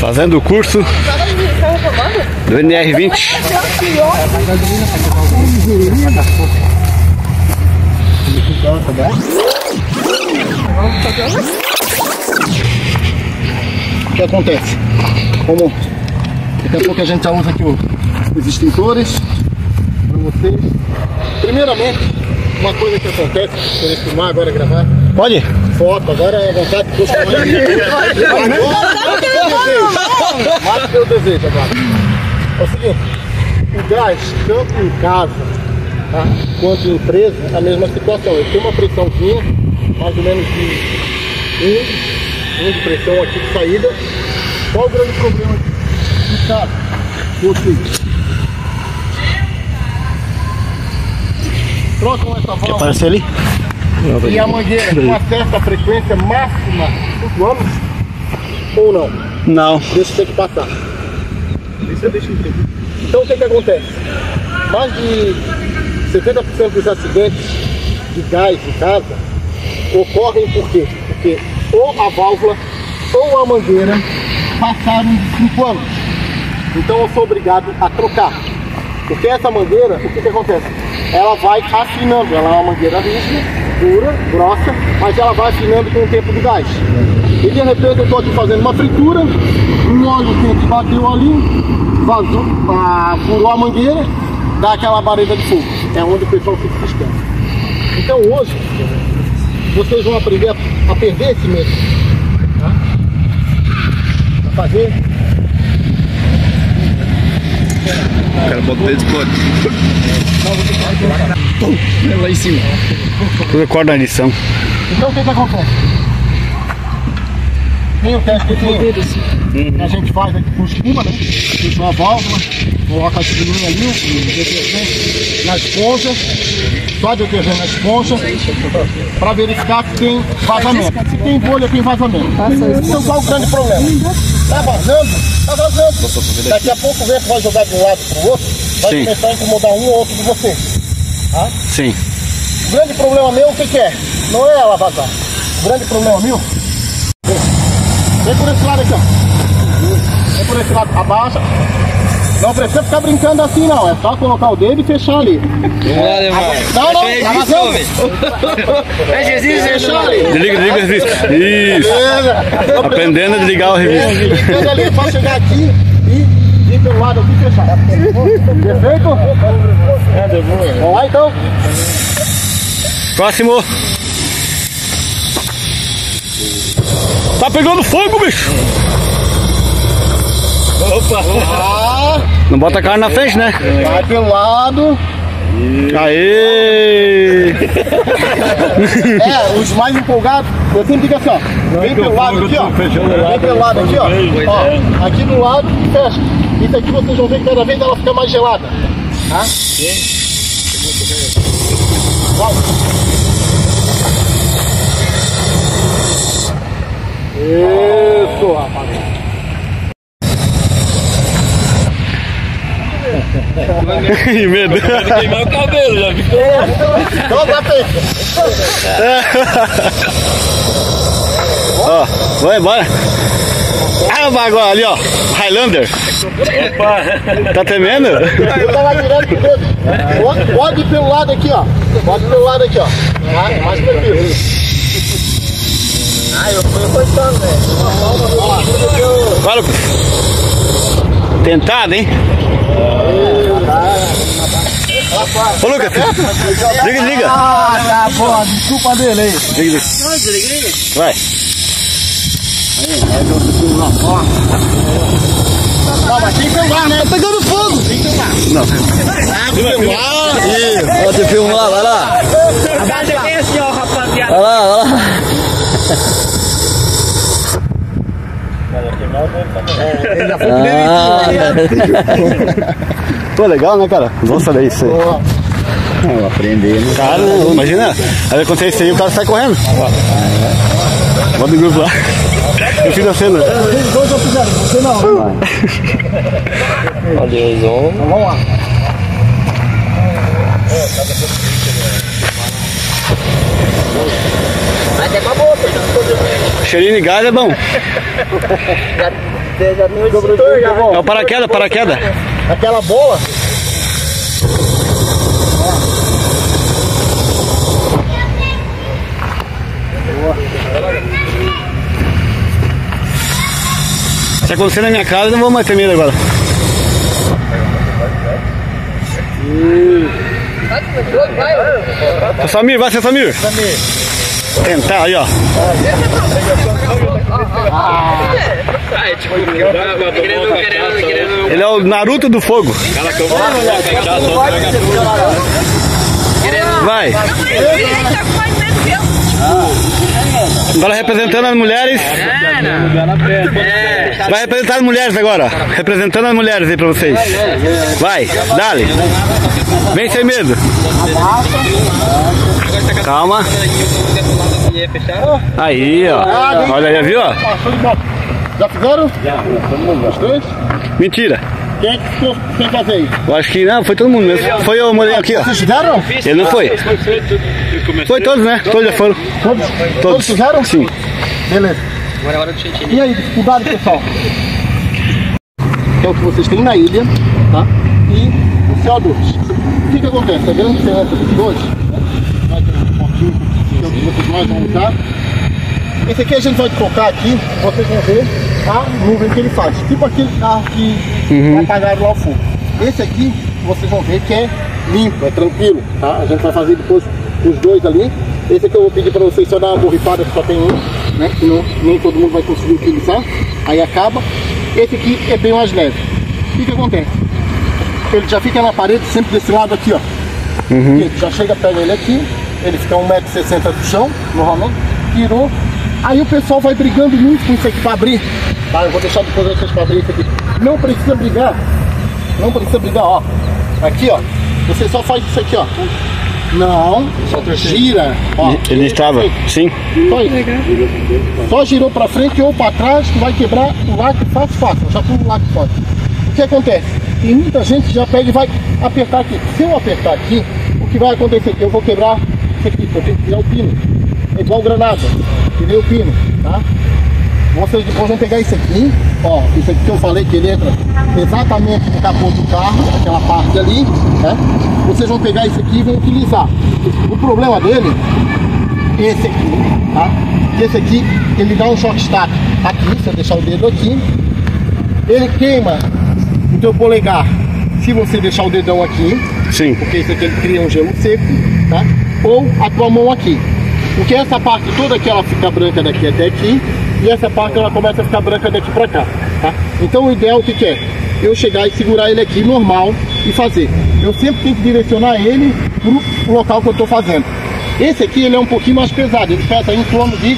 Fazendo o curso do NR20. O que acontece? Como daqui a pouco a gente já usa aqui os extintores para vocês. Primeiramente, uma coisa que acontece, querer filmar agora, gravar. Pode? Foto, agora é a vontade que você mais que eu desejo agora. É o seguinte, o gás, tanto em casa, tá, quanto em empresa, é a mesma situação. Eu tenho uma pressãozinha, mais ou menos de 1 de pressão aqui de saída. Qual o grande problema aqui? Em casa, vocês trocam essa válvula. Quer aparecer ali? E a mangueira com uma certa frequência máxima 5 anos ou não? Não. Deixa ter que passar. Então o que acontece? Mais de 70% dos acidentes de gás em casa ocorrem por quê? Porque ou a válvula ou a mangueira passaram de 5 anos. Então eu sou obrigado a trocar. Porque essa mangueira, o que acontece? Ela vai afinando, ela é uma mangueira rígida, dura, grossa, mas ela vai afinando com o tempo do gás. E de repente eu estou aqui fazendo uma fritura, um óleo quente bateu ali, vazou, furou a mangueira, dá aquela barreira de fogo. É onde o pessoal fica assustando. Então hoje, vocês vão aprender a perder esse medo. Tá? A fazer. O cara botou o dedo lá em cima. Tudo corda na edição. Então o que acontece? Tem o teste que a gente faz aqui por cima, né? Puxa uma válvula, coloca a fininha ali, o detergente na esponja, só detergente na esponja, para verificar se tem vazamento. Se tem bolha, tem vazamento. Então qual o grande problema? Tá vazando? Tá vazando. Daqui a pouco o vento vai jogar de um lado para o outro, vai começar a incomodar um ou outro de vocês. Tá? Sim. O grande problema meu, o que é? Não é ela vazar. O grande problema meu, vem por esse lado aqui, ó. Vem por esse lado, abaixa. Não precisa ficar brincando assim, não. É só colocar o dedo e fechar ali. Não, tá vazando. É Jesus, fechar ali. Desliga o revista. Isso. Aprendendo a desligar o revista. Desliga ali, é só chegar aqui e vir pelo lado aqui e fechar. Perfeito? Vamos lá então. Próximo. Tá pegando fogo, bicho! Opa! Não bota a cara na frente, né? Vai pelo lado. Aê! Os mais empolgados, eu sempre digo assim, ó. Vem pelo lado aqui, ó. Vem pelo lado aqui, ó. Aqui do lado e fecha. Isso aqui vocês vão ver que cada vez ela fica mais gelada. Tá? Isso, rapaz. Que medo. Queimar o cabelo, já viu? Dobra frente. Ó, vai embora. Ah, vai agora ali, ó. Highlander. Tá temendo? Eu tava tirando com o dedo. Pode ir pelo lado aqui, ó. Pode ir pelo lado aqui, ó. Mais tranquilo. Eu fui cortando, velho. Vai, Lucas. Tentado, hein? Ô, Lucas. Liga. Tá bom. Desculpa dele aí. Liga. Vai. Não, mas tem que filmar, né? Tá pegando fogo. Tem que filmar. Não. Filmar. Pode filmar, vai lá. Abaixa aqui assim, ó, rapaziada. Vai lá. Pô, legal, né, cara? Vamos saber isso aí. Vou aprender, né? Cara, imagina, aí acontecer isso aí, o cara sai correndo. Bota o grupo lá. Eu fiz a cena. Vocês dois já fizeram, você não. Adeus, homem. Vamos lá. Mas é uma boa, Cheirinho de gás é bom. É o paraquedas, paraquedas. Aquela bola. Se acontecer na minha casa, eu não vou mais ter medo agora. Seu Samir, vai, seu Samir. Tentar aí, ó. Ele é o Naruto do fogo. Vai. Agora representando as mulheres. Vai representar as mulheres agora. Representando as mulheres aí pra vocês. Vai, dale. Vem sem medo. Calma. Aí, ó. Olha aí, viu? Ó. Já fizeram? Já. Os três? Mentira. Quem é que ficou sem fazer isso? Eu acho que não, foi todo mundo mesmo. Foi o moleque aqui, ó. Vocês fizeram? Ele não foi. Foi todos, né? Todos já foram. Todos fizeram? Sim. Beleza. Agora é hora do chantilly. E aí, dificuldade, pessoal? É o que vocês têm na ilha, tá? E o CO2. O que acontece? A grande diferença dos dois, vai ter um pontinho que é o que vocês mais vão usar. Esse aqui a gente vai colocar aqui, vocês vão ver a nuvem que ele faz. Tipo aquele carro que apagaram lá o fogo. Esse aqui, vocês vão ver que é limpo, é tranquilo, tá? A gente vai fazer depois os dois ali. Esse aqui eu vou pedir para vocês só dar uma borrifada, que só tem um, né? Senão nem todo mundo vai conseguir utilizar. Aí acaba. Esse aqui é bem mais leve. O que acontece? Ele já fica na parede, sempre desse lado aqui, ó. Já chega, pega ele aqui. Ele fica 1,60 m do chão, normalmente. Tirou. Aí o pessoal vai brigando muito com isso aqui para abrir. Tá, eu vou deixar depois vocês para abrir isso aqui. Não precisa brigar. Não precisa brigar, ó. Aqui, ó. Você só faz isso aqui, ó. Não, gira. Ó, Ele estava, sim. só isso. Só girou para frente ou para trás que vai quebrar o lacre fácil. Já pula o lacre fora. O que acontece? Tem muita gente que já pega e vai apertar aqui. Se eu apertar aqui, o que vai acontecer? Eu vou quebrar isso aqui. Eu tenho que tirar o pino. É igual granada. Tirei o pino, tá? Vocês depois vão pegar isso aqui, ó, isso aqui que eu falei que ele entra exatamente no capô do carro, aquela parte ali, né? Vocês vão pegar isso aqui e vão utilizar. O problema dele, esse aqui, tá? Esse aqui, ele dá um choque estático aqui, se eu deixar o dedo aqui, ele queima o teu polegar, se você deixar o dedão aqui, Sim. porque isso aqui ele cria um gelo seco, tá? Ou a tua mão aqui. Porque essa parte toda aqui ela fica branca daqui até aqui, e essa parte ela começa a ficar branca daqui pra cá, tá? Então o ideal o que é? Eu chegar e segurar ele aqui normal e fazer. Eu sempre tenho que direcionar ele pro local que eu tô fazendo. Esse aqui ele é um pouquinho mais pesado, ele pesa em torno de...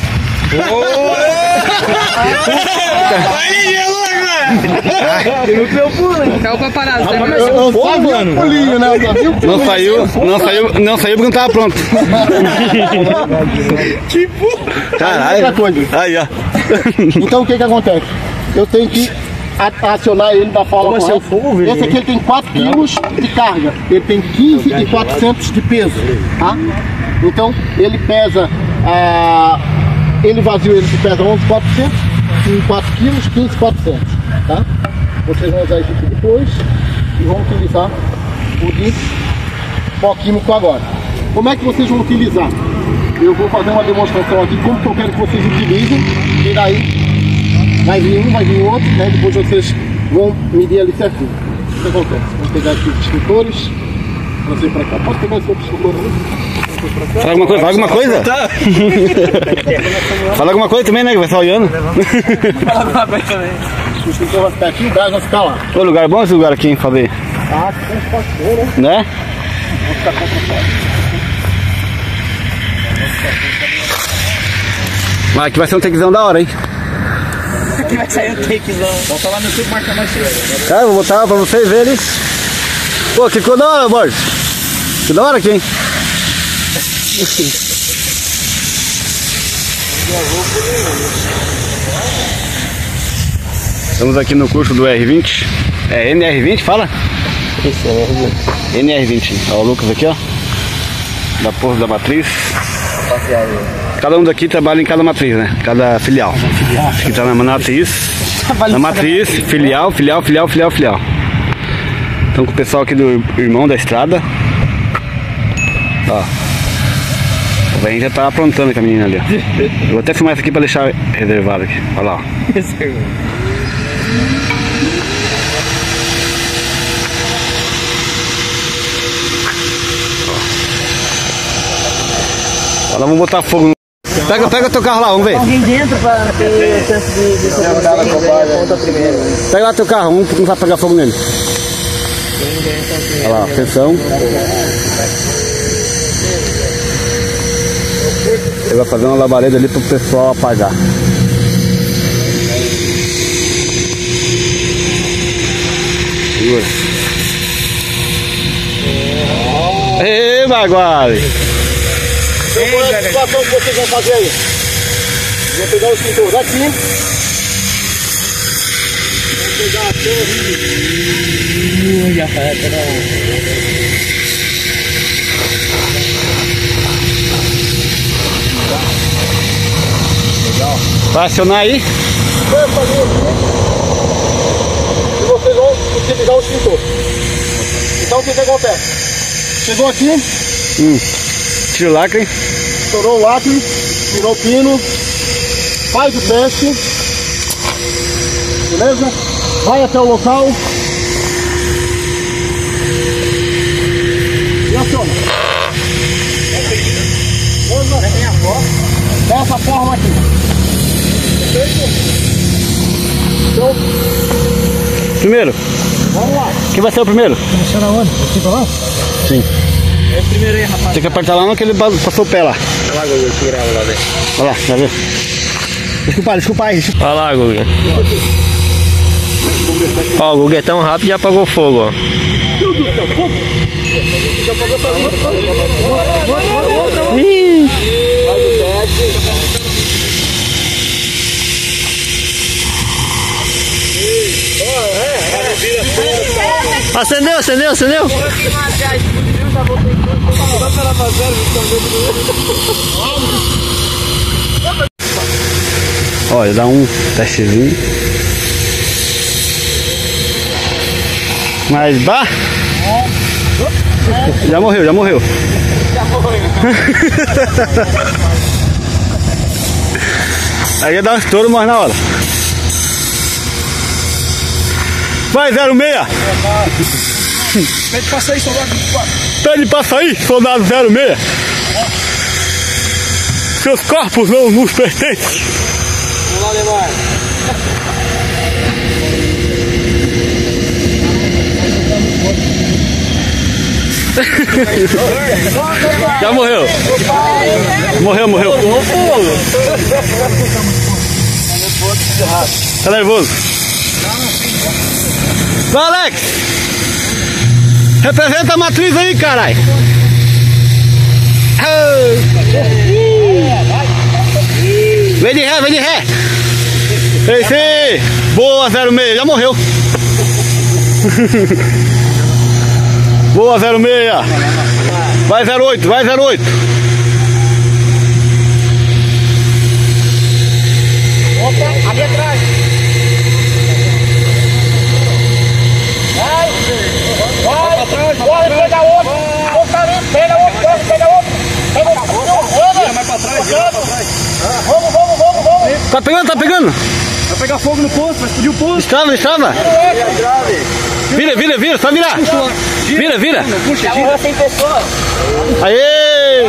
Caiu pra parar, você Eu só vi o pulinho, né? Eu só vi o pulinho. Não saiu porque não tava pronto. Caralho. Outra coisa. Aí, ó. Então o que acontece? Eu tenho que acionar ele da forma correta. Esse aqui ele tem 4 kg de carga, ele tem 15.400 de peso, tá? Então ele pesa, ele vazio ele pesa 11.400, em 4 kg, 15.400, tá? Vocês vão usar isso aqui depois e vão utilizar o de pó químico agora. Como é que vocês vão utilizar? Eu vou fazer uma demonstração aqui como que eu quero que vocês utilizem, e daí vai vir um, vai vir outro, né? Depois vocês vão medir ali certinho. O que acontece? Vamos pegar aqui os extintores, trazer para cá. Pode pegar esse outro extintor ali? Fala alguma coisa? Fala alguma coisa? Fala alguma coisa também, né? Que vai estar olhando. Fala alguma coisa também. O extintor vai ficar aqui, o gás vai ficar lá. O lugar bom esse lugar aqui, hein, fazer? Tá, tem espaço bom, né? Né? Vou ficar contra Mas aqui vai ser um takezão da hora, hein? Aqui vai sair o takezão. Volta lá no YouTube, marca mais cedo. Cara, eu vou botar pra vocês verem. Pô, que ficou da hora, Borges. Que da hora aqui, hein? Estamos aqui no curso do R20. É NR20, fala? Isso, é NR20. Ó, o Lucas aqui, ó. Da Porra da Matriz. rapaziada. Cada um daqui trabalha em cada matriz, né? Cada filial. Esse aqui tá na matriz. Na matriz, filial. Então com o pessoal aqui do Irmão da Estrada. Ó. O velho já tá aprontando com a menina ali, ó. Eu vou até filmar isso aqui pra deixar reservado aqui. Olha lá, ó. Agora vamos botar fogo no... Pega o teu carro lá, vamos ver. Alguém dentro pra ter chance de ponta primeiro. Pega lá teu carro, vamos começar a pegar fogo nele. Olha lá, atenção. Ele vai fazer uma labareda ali pro pessoal apagar. Ê, Baguale! Então qual é a situação que vocês vão fazer aí? Vou pegar o extintor daqui. Vou pegar a tela Vai acionar aí? e vocês vão utilizar o extintor. Então o que acontece? Chegou aqui, Tira o lacre. estourou o lacre, tirou o pino, faz o teste, beleza? Vai até o local e aciona. Dessa forma aqui. Então, Primeiro. vamos lá. Quem vai ser o primeiro? Funciona onde? Aqui pra lá? Sim. É o primeiro aí, rapaz. Tem que apertar lá no que ele passou o pé lá. Olha lá, Gugu, segura lá, velho. Olha lá, vai ver. Desculpa aí. Olha lá, Gugu. Ó, o Gugu é tão rápido e já apagou o fogo, ó. Ih. Acendeu. Olha, dá um testezinho. Mas bah! Já morreu. Aí ia dar um estouro, mas na hora. Vai, 06! Pede pra sair, soldado 24. Pede pra sair, soldado 06! Seus corpos não nos pertencem! Vamos lá, Neymar. Já morreu! Morreu! Tá nervoso? Vai, Alex! Representa a matriz aí, caralho! Vem de ré! Esse! Boa, 06! Já morreu! Boa, 06! Vai, 08! Opa, ali atrás. Vai, corre, pega outro. Pega outro. Pega outro. Mais pra trás, Vamos. Tá pegando! Vai pegar fogo no posto, vai explodir o posto. Estrada! Vira, só virar! Vira! Já morreu 100 pessoas. Aê!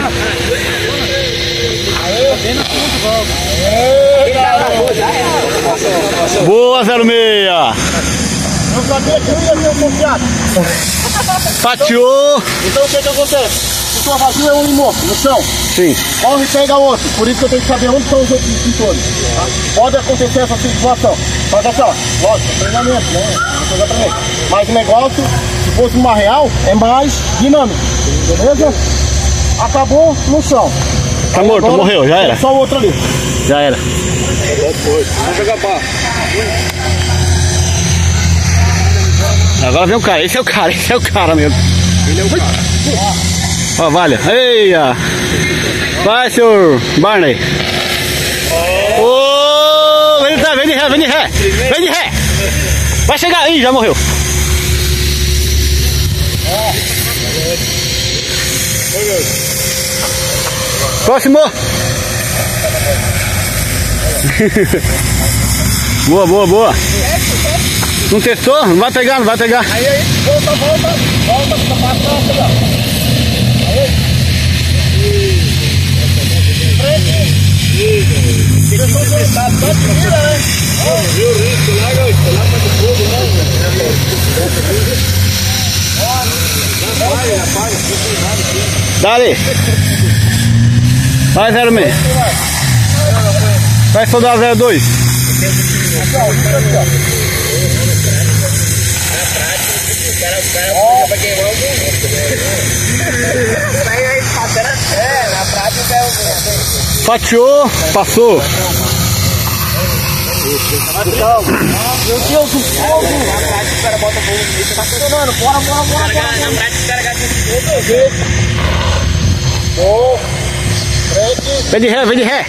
Boa, 06! Eu sabia que eu ia ser confiado. Pateou! Então o que acontece? Se sua vazio é um morto no chão, Sim. corre e pega outro. Por isso que eu tenho que saber onde estão os outros extintores. Tá? Pode acontecer essa situação. Mas assim, ó, lógico, treinamento, né? Mas o negócio, se fosse uma real, é mais dinâmico. Beleza? Acabou no chão. Tá morto, agora, morreu, já era. Só o outro ali. Já era. Vamos pegar pá. Agora vem o cara, esse é o cara mesmo. Ele é o cara. Ó, valha. Eia! Vai, senhor Barney. Ô, vem de ré, vem de ré. Vem de ré. Vai chegar aí, já morreu. Próximo. Boa, boa, boa. Não testou? Não vai pegar, não vai pegar. Aí, volta, pra trás, ó. Aí. Viu o risco lá, lá para o fogo, né? Dale. Vai 06. Vai soldar 02. Fatiou, passou. Meu Deus do fogo! Na prática o cara bota fogo nisso, tá funcionando. Bora. Na prática o cara gasta outra vez. Bom. Vem de ré, vem de ré.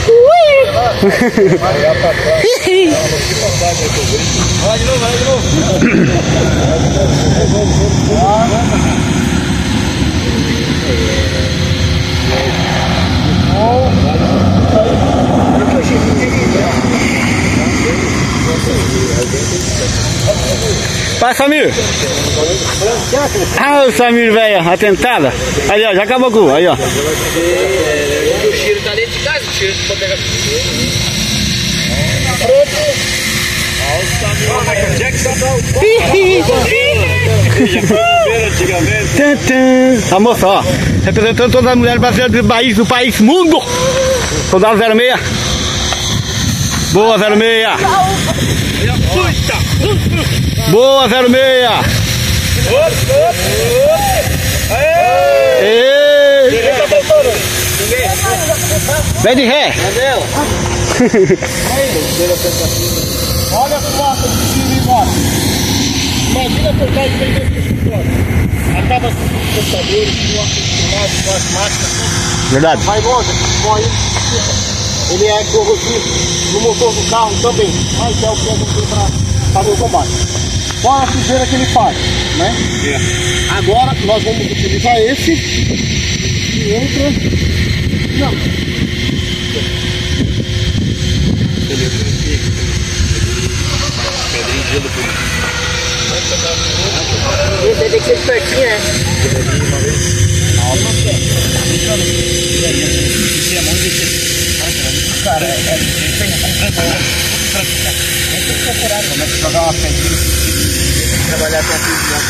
Vai de novo. Vai, Samir. Ah, o Samir, velho, atentada. Aí, ó, já acabou com. Aí, ó. O cheiro tá dentro de casa, o cheiro pode pegar. A moça, ó, representando todas as mulheres brasileiras do país, mundo. Soldado 06. Boa, 06. Boa, 06. Vem de ré. Olha a foto do time embora. Imagina cortar isso aí dentro do escritório. Acaba com os computadores, com ar-condicionado, com as máquinas. Verdade. Vai longe, morre. Ele é corrosivo no motor do carro também. Mas é o que a gente tem para fazer o combate. Qual a sujeira que ele faz, né? É. Agora nós vamos utilizar esse. E entra. Não. Esse aí tem que ser espertinho, né? Cara, começa a jogar uma pedrinha, trabalhar com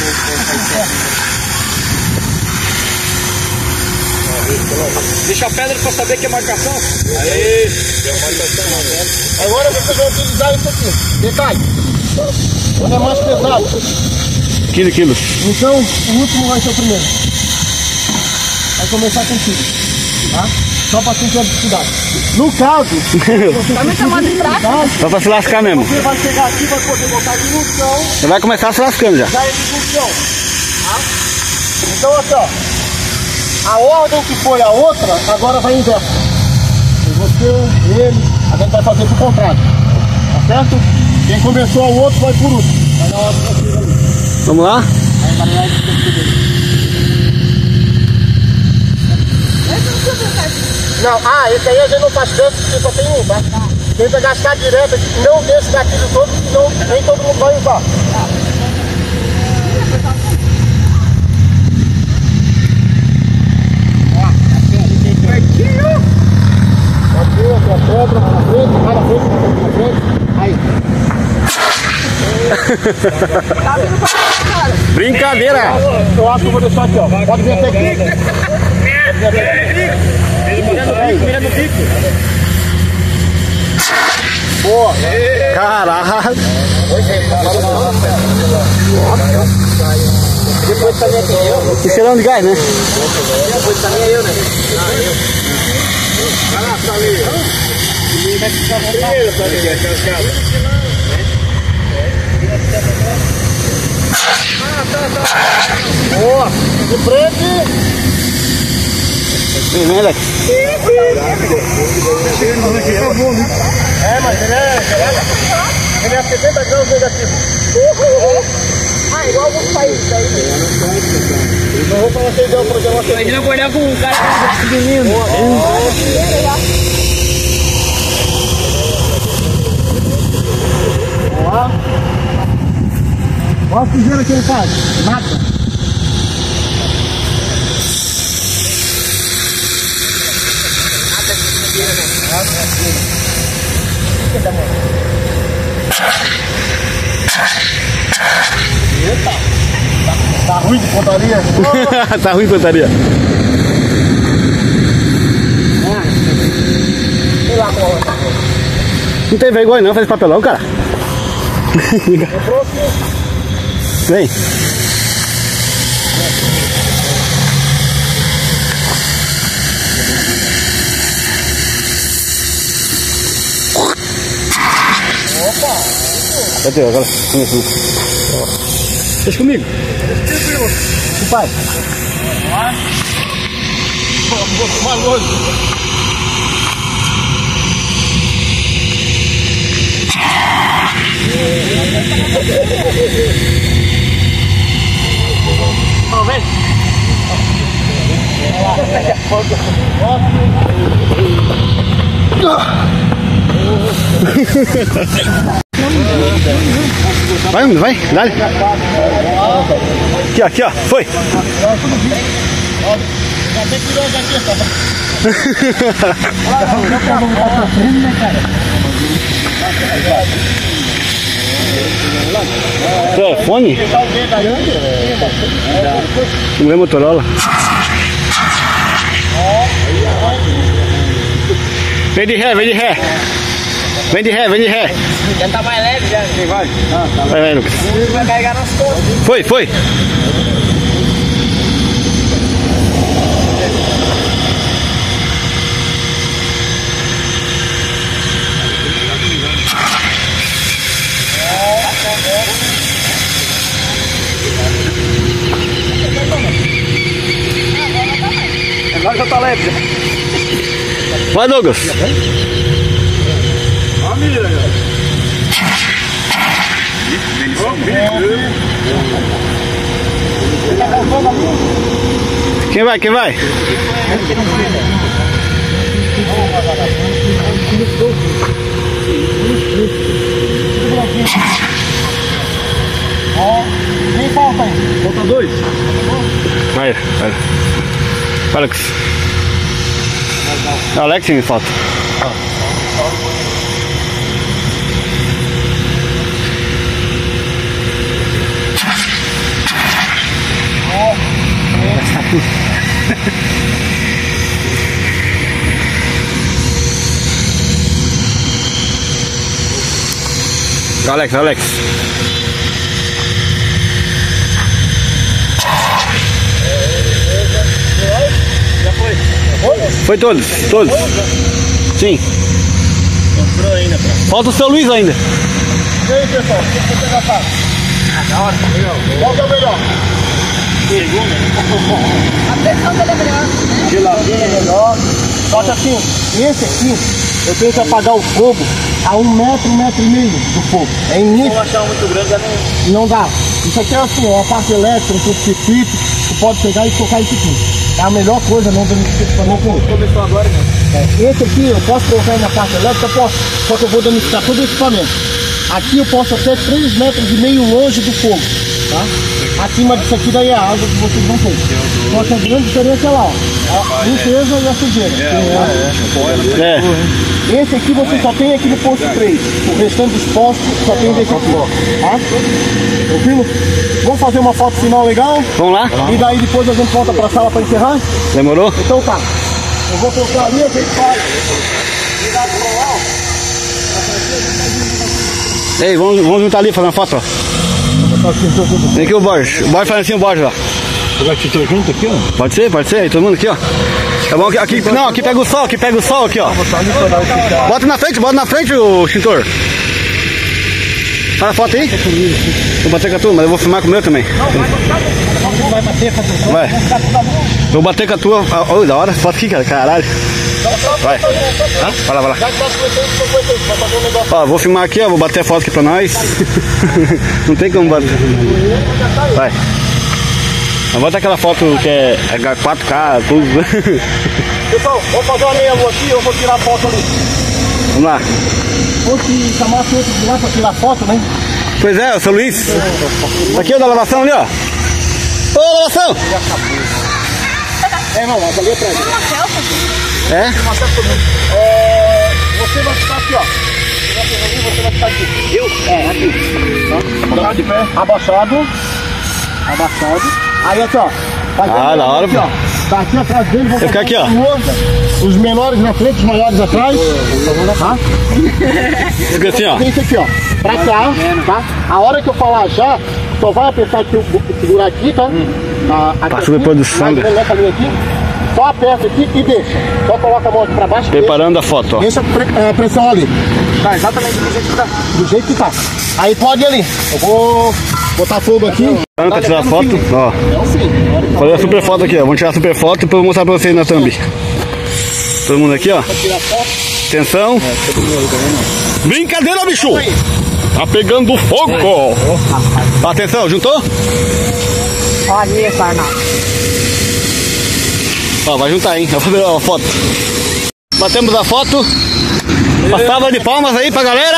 Deixa a pedra pra saber que é marcação. Aí, é marcação. Agora vocês vão utilizar isso aqui. Detalhe. Ele é mais pesado. Quilos. Então, o último vai ser o primeiro. Vai começar contigo. Tá? Só para sentir a dificuldade. No caso, Tá me chamando de fraco? Só pra se lascar mesmo. você vai chegar aqui, vai poder botar ele no chão. Você vai começar se lascando já. Já ele no chão. Tá? Então, aqui, ó. A ordem que foi a outra, agora vai inversa. Você, ele, a gente vai fazer pro contrário. Tá certo? Quem começou o outro vai por último. Vai na hora que você ali. Vamos lá? Vai embaralhar esse tempo dele. Não, esse aí a gente não faz tanto porque só tem um, tá? Tenta gastar direto, não deixa daquele todo, senão nem todo mundo vai usar. Aqui a pedra, na frente, aí. Brincadeira! Eu acho que eu vou deixar aqui, ó. Pode vir até aqui. Mira no bico. Boa. Caraca! Depois também é eu. E cheirão de gás, né? Depois também é eu, né? Vai lá, Salinho. Boa. De frente. Vem, Alex. É, mas ele é 70 graus negativo. Ah, igual alguns países aí. Não vou falar que ele deu um programa. Imagina acordar com um cara dormindo. Olha a sujeira que ele faz. Mata. Eita. Tá ruim de pontaria? Tá ruim de pontaria. Sei lá qual é. Não tem vergonha não, faz papelão, cara. Vem. Cadê agora? Deixa comigo. O pai. Vou tomar longe. Ó, vem. Vai, vai, dá-lhe. Aqui, ó, foi. Telefone? Não é Motorola. Vem de ré, vem de ré. Vem de ré, vem de ré. Já tá mais leve já. Vai, Lucas. Vai carregar nas costas. Foi, foi. Agora já tá leve. Vai, Douglas. Quem vai? Quem vai? Quem falta aí? Falta 2. Vai, vai. Alex. Alex me falta. Alex, Alex. Já foi. Foi todos, todos. Sim. Comprou ainda, pra. Falta o seu Luiz ainda. E aí, pessoal? O que você já faz? Ah, da hora. Qual que é o melhor? Segunda. A pressão dele é melhor. Geladinho é melhor. Só que assim, esse aqui, eu tenho que apagar o fogo a 1 metro, 1,5 metro do fogo. É Se início, eu achar muito grande, já não. não dá. Isso aqui é assim, uma parte elétrica, um circuito, você pode pegar e tocar isso aqui. É a melhor coisa, não dando equipamento com isso. Começou agora, né? Esse aqui eu posso colocar na parte elétrica, posso, só que eu vou danificar todo o equipamento. Aqui eu posso até 3,5 metros longe do fogo, tá? Acima disso aqui daí é a água que vocês vão ter. Só que a grande diferença é lá, ó, a limpeza e a sujeira. Esse aqui você só tem aqui no posto 3, o restante dos postos só tem desse aqui, tá? Tranquilo? Vamos fazer uma foto final legal? Vamos lá? E daí depois a gente volta pra sala pra encerrar? Demorou? Então tá. Eu vou colocar ali, a gente faz. Ei, vamos juntar ali, fazer uma foto, ó. Tem aqui o Borges. O Borges faz assim, o Borges, ó. Vai te ter junto aqui, ó? Pode ser, aí, todo mundo aqui, ó. Tá bom, aqui, não, aqui pega o sol, aqui, ó. Bota na frente o extintor. Faz a foto aí. Vou bater com a tua, mas eu vou filmar com o meu também. Vai bater com a tua. Vai. Vou bater com a tua. Olha, da hora. Foto aqui, cara. Caralho. Vai. Vai lá, vai lá. Ó, vou filmar aqui, ó. Vou bater a foto aqui pra nós. Não tem como bater. Vai. Bota aquela foto que é 4K, tudo. Pessoal, vamos fazer uma meia lua aqui, eu vou tirar a foto ali. Vamos lá. Vou te chamar aqui outro de lá pra tirar foto, né? Pois é, o seu Luiz. Aqui, ó, da lavação ali, ó. Ô, lavação! É, não, mas ali atrás. É? Você vai ficar aqui, ó. Você vai ficar aqui. Eu? É, aqui. Tá de pé. Abaixado. Abaixado. Aí aqui, ó. Ah, da hora. Aqui, ó. Tá aqui atrás dele. Vou ficar aqui, ó. Os menores na frente, os maiores atrás. Tá? Fica assim, ó. Isso aqui, ó. Pra cá, tá? A hora que eu falar já, só vai apertar aqui, segurar aqui, tá? Pra sobreprodução. Nessa linha aqui. Só aperta aqui e deixa. Só coloca a mão aqui pra baixo. Preparando a foto, ó. Deixa a pressão ali. Tá exatamente do jeito que tá. Do jeito que tá. Aí pode ir ali. Eu vou botar fogo aqui. Pra tirar a foto, ó. Fazer a super foto aqui, ó. Vamos tirar a super foto pra eu mostrar pra vocês na thumb. Todo mundo aqui, ó. Atenção. Brincadeira, bicho! Tá pegando fogo! Atenção, juntou? Olha isso, Arnaldo. Ó, vai juntar, hein? Vou fazer a foto. Batemos a foto. Uma salva de palmas aí pra galera!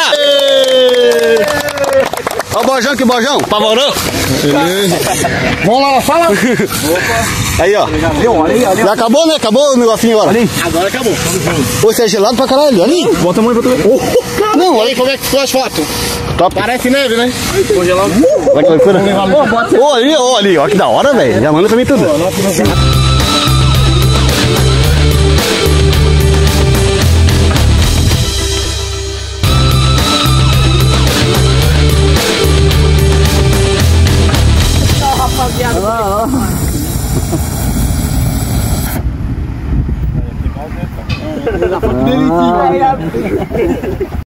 Ó o bojão, que bojão, pavorão. Vamos lá, fala. Aí, ó. Já acabou, né? Acabou o negocinho agora. Agora acabou. Pô, você é gelado pra caralho. Ali. Bota a mão e bota a mão. Não, Olha aí como é que ficou as fotos. top. Parece neve, né? Congelado. Vai que loucura. Ô, ali, ó. Que da hora, velho. Já manda pra mim tudo. Rapaziada.